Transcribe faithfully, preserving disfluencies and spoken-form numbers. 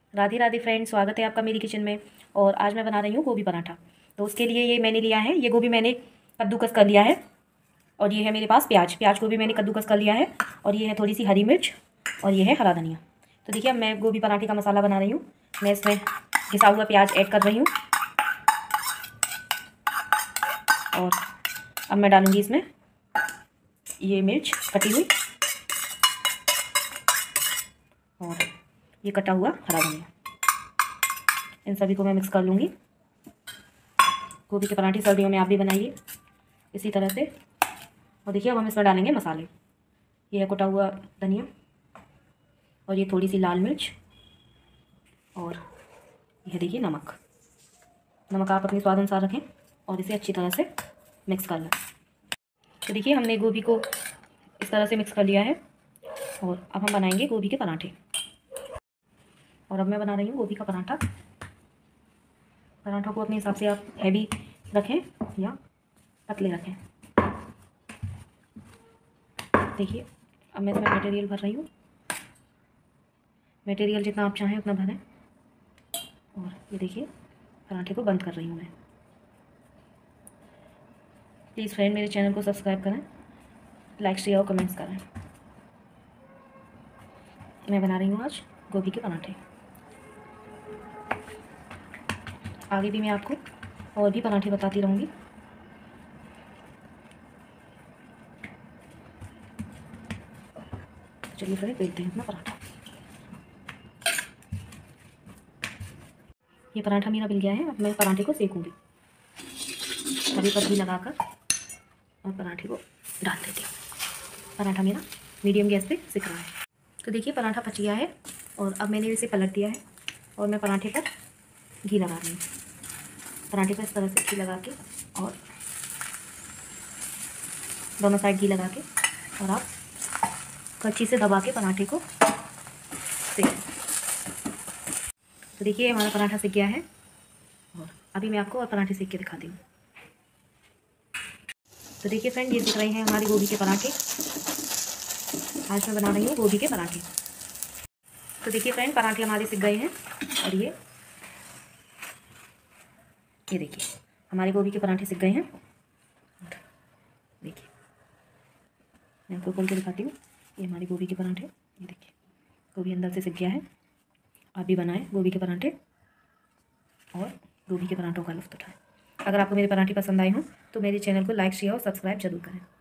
Radhe Radhe friend, स्वागत है आपका मेरी किचन में। और आज मैं बना रही हूँ गोभी पराठा। तो उसके लिए ये मैंने लिया है, ये गोभी मैंने कद्दूकस कर लिया है। और ये है मेरे पास प्याज प्याज को भी मैंने कद्दूकस कर लिया है। और ये है थोड़ी सी हरी मिर्च और ये है हरा धनिया। तो देखिए अब मैं गोभी पराठे का मसाला बना रही हूँ। मैं इसमें घिसा हुआ प्याज ऐड कर रही हूँ और अब मैं डालूँगी इसमें ये मिर्च कटी हुई और ये कटा हुआ हरा धनिया। इन सभी को मैं मिक्स कर लूँगी। गोभी के पराठे सर्दियों में आप भी बनाइए इसी तरह से। और देखिए अब हम इसमें डालेंगे मसाले। ये है कटा हुआ धनिया और ये थोड़ी सी लाल मिर्च और यह देखिए नमक। नमक आप अपने स्वाद अनुसार रखें और इसे अच्छी तरह से मिक्स कर लें। तो देखिए हमने गोभी को इस तरह से मिक्स कर लिया है और अब हम बनाएंगे गोभी के पराठे। और अब मैं बना रही हूँ गोभी का पराठा। पराठा को अपने हिसाब से आप हैवी रखें या पतले रखें। देखिए अब मैं इसमें मटेरियल भर रही हूँ। मटेरियल जितना आप चाहें उतना भरें। और ये देखिए पराठे को बंद कर रही हूँ मैं। प्लीज़ फ्रेंड मेरे चैनल को सब्सक्राइब करें, लाइक शेयर और कमेंट्स करें। मैं बना रही हूँ आज गोभी के पराठे। आगे भी मैं आपको और भी पराठे बताती रहूँगी। चलिए फ्रेंड देखते हैं अपना पराठा। ये पराठा मेरा मिल गया है। अब मैं पराठे को सेकूँगी। तवे पर घी लगाकर और पराठे को डाल देती हूँ। पराठा मेरा मीडियम गैस पे सिक रहा है। तो देखिए पराठा पच गया है और अब मैंने इसे पलट दिया है और मैं पराठे पर घी लगा रही हूँ। पराठे पर इस तरह से घी लगा के और दोनों साइड घी लगा के और आप कच्ची से दबा के पराठे को सेक। तो देखिए हमारा पराठा सिक गया है और अभी मैं आपको और पराठे सेक के दिखाती हूँ। तो देखिए फ्रेंड ये दिख रहे हैं हमारे गोभी के पराठे। आज मैं बना रही हूँ गोभी के पराठे। तो देखिए फ्रेंड पराठे हमारे सिक गए हैं और ये ये देखिए हमारे गोभी के पराठे सिक गए हैं। देखिए मैं आपको खोल के दिखाती हूँ। ये हमारे गोभी के पराठे, ये देखिए गोभी अंदर से सिक गया है। आप भी बनाएं गोभी के पराठे और गोभी के पराठों का लुत्फ़ उठाएं। अगर आपको मेरे पराठे पसंद आए हों तो मेरे चैनल को लाइक शेयर और सब्सक्राइब जरूर करें।